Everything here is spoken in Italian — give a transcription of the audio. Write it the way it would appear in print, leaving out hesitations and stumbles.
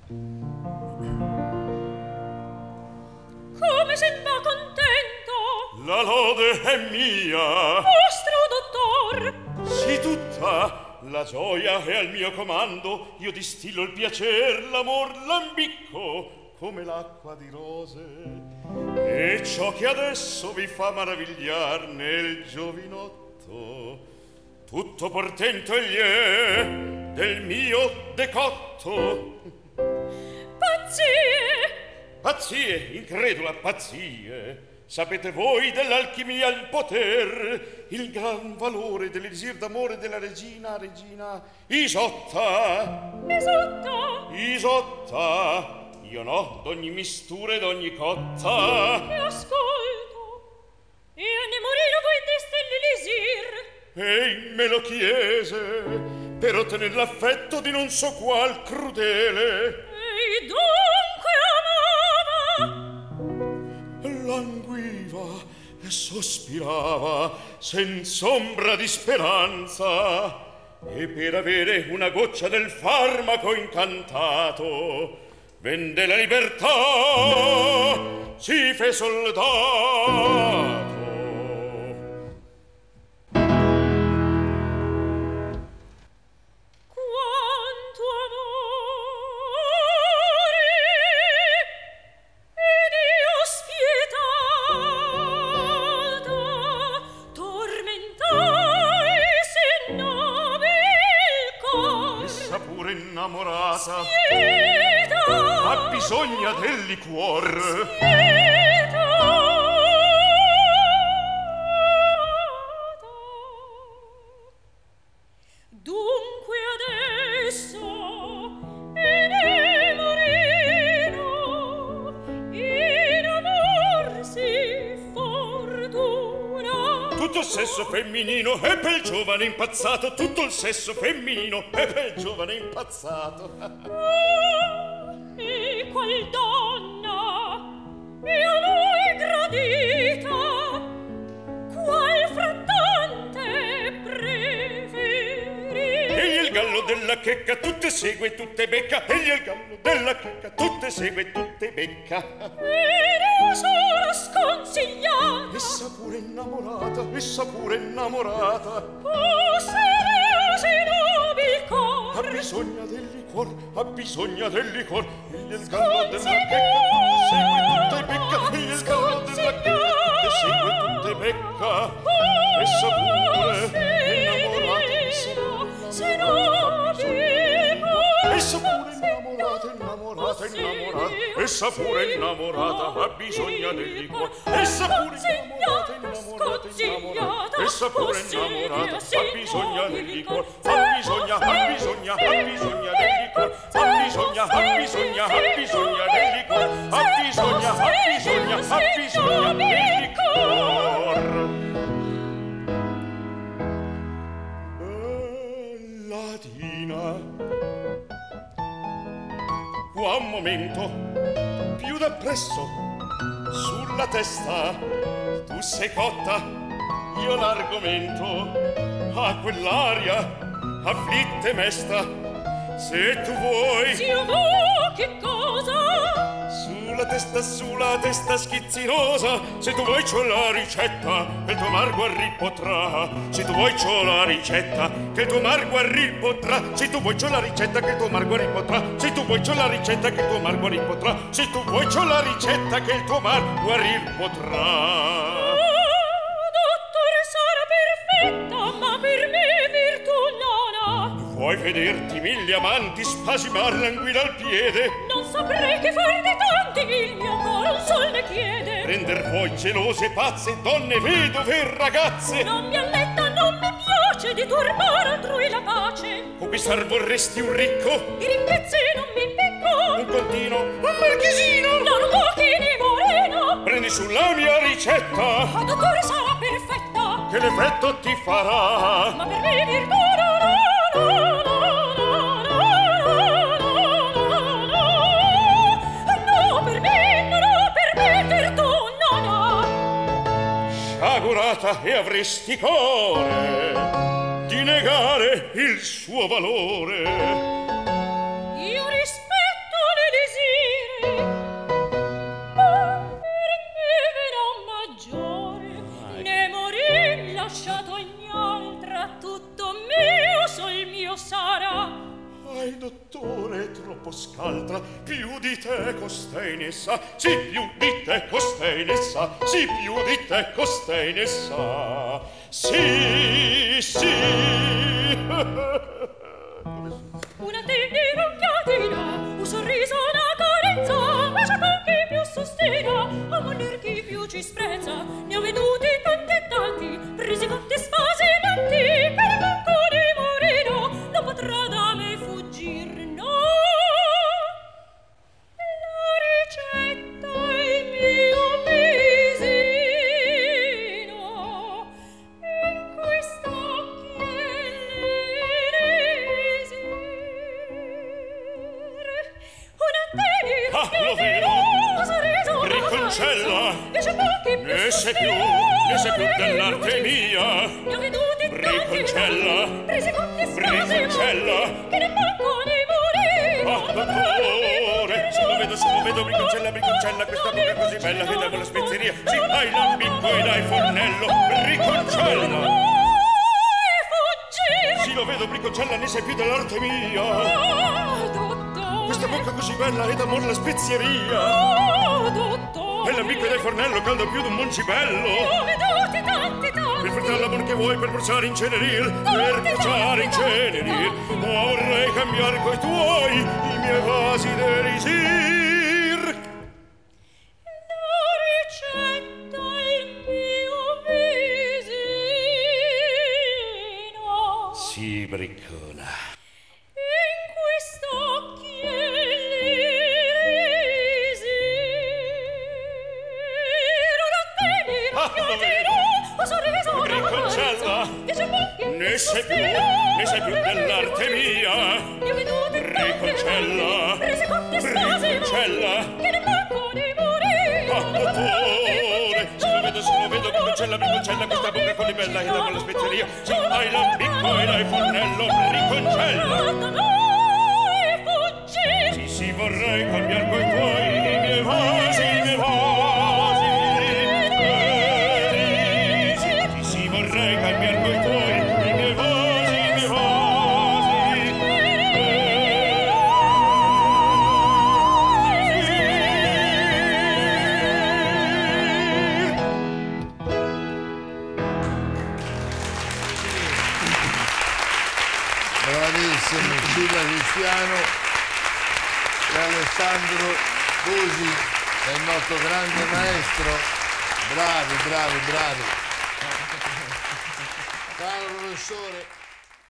Come se va contento? La lode è mia. Vostro dottor. Sì, tutta la gioia è al mio comando. Io distillo il piacer, l'amor, l'ambicco come l'acqua di rose. E ciò che adesso vi fa maravigliar nel giovinotto, tutto portento egli è del mio decotto. Pazzie! Pazzie, incredula, pazzie. Sapete voi dell'alchimia il poter, il gran valore dell'elisir d'amore della regina Isotta. Isotta! Isotta! Io no, d'ogni mistura e d'ogni cotta. E ascolto. E annemorino voi deste l'elisir. Ei me lo chiese per ottener l'affetto di non so qual crudele. Ei dunque amava. Languiva e sospirava senza ombra di speranza, e per avere una goccia del farmaco incantato vende la libertà, si fe soldato. Quanto amore ed io spietata tormentai se nobile cor. Essa pure innamorata Spieta, ha bisogno del liquor. spietata. Dunque adesso Enemorino in amor si fortuna. Tutto il sesso femminino è pel giovane impazzato. Tutto il sesso femminino è pel giovane impazzato. E qual donna io lui gradita, qual frattante preferi? Egli è il gallo della checca, tutte segue, tutte becca. Egli è il gallo della checca, tutte segue, tutte becca. Ed io sono sconsigliata. Essa pure innamorata, essa pure innamorata. Seriosi nobil cor. Ha bisogno del liquor, ha bisogno del liquor. Egli è il gallo della checca, tutte segue, tutte becca. Egli è il gallo della checca, tutte segue, tutte becca. Essa pure innamorata, essa pure innamorata, innamorata, innamorata. Essa pure innamorata, ha bisogno del liquor. Essa pure innamorata, innamorata, innamorata. Essa pure innamorata, ha bisogno del liquor. Ha bisogno, ha bisogno, ha bisogno del liquor. Ha bisogno, ha bisogno, ha bisogno del liquor. Ha bisogno, ha bisogno, ha bisogno del liquor. Latina, qua un momento, più da presso, sulla testa, tu sei cotta, io l'argomento, a quell'aria, afflitta e mesta, se tu vuoi. Se io vuoi che cosa? Sulla testa schizzinosa, se tu vuoi c'ho la ricetta, che il tuo mar guarrir potrà. Se tu vuoi c'ho la ricetta, che il tuo mar guarrir potrà. Se tu vuoi c'ho la ricetta, che il tuo mar guarrir potrà. Se tu vuoi c'ho la ricetta, che il tuo mar guarrir potrà. Se tu vuoi c'ho la ricetta, che il tuo mar guarrir potrà. Dottore, sarà perfetta, ma per me virtù non ha. Vuoi vederti mille amanti spasimar l'anguilla al piede? Non saprei che far di tanti, il mio cor un sol ne chiede. Prender voi gelose pazze, donne vedove e ragazze. Non mi alletta, non mi piace di turbare altrui la pace. Conquistar vorresti un ricco? Di ricchezze non mi impicco. Un contino? Un marchesino? Non pochi di moreno. Prendi sulla mia ricetta, Ma dottore sarà perfetta, che l'effetto ti farà. ma per me virtù non ha. No, no, no, no, no, no, no, no, per me virtù non ha. Sciagurata e avresti core di negare il suo valore. Io rispetto le lasciato ogni altra, tutto mio, sol mio sarà. Ai, dottore, troppo scaltra, più di te costei ne sa, sì, più di te costei ne sa, sì, più di te costei ne sa, sì, sì. Una tirocchiatina, un sorriso, una carenza, ma c'è chi più sostiene, a voler chi più ci sprezza. Ne ho veduti tanti e tanti, presi cotti e sfasimenti, per manco di morire, non potrà da me fuggir, no. La ricetta è il mio visino, in questa lo vedo, riconcella, ne sei più dell'arte mia, riconcella, riconcella, che ne manco di morire. Ah, dottore, se lo vedo, riconcella, questa bocca così bella che davo la spezieria, sì, hai l'ambicco ed hai il fornello, riconcella. Sì, lo vedo, riconcella, ne sei più dell'arte mia. Questa bocca così bella ed amor la spezieria. E l'amico del fornello caldo più d'un moncibello. Per far l'amor che vuoi, per bruciare incenerir, per bruciare incenerir. Ma vorrei cambiare coi tuoi i miei vasi d'elisir. La ricetta il mio visino. Sì, briccona. Riconcella, ne sei più dell'arte mia. Riconcella, riconcella, che ne manco di morire. Ah, dottore, se lo vedo, riconcella, questa bocca così bella che davo la spezieria. Sì, hai l'ambicco ed hai il fornello, riconcella. Sì, vorrei cambiar coi tuoi i miei vasi, i miei vasi. Sì, vorrei cambiar coi tuoi i miei vasi, i miei vasi. Bravissimo, Scilla Cristiano e Alessandro Busi è il nostro grande maestro. Bravi. Caro professore.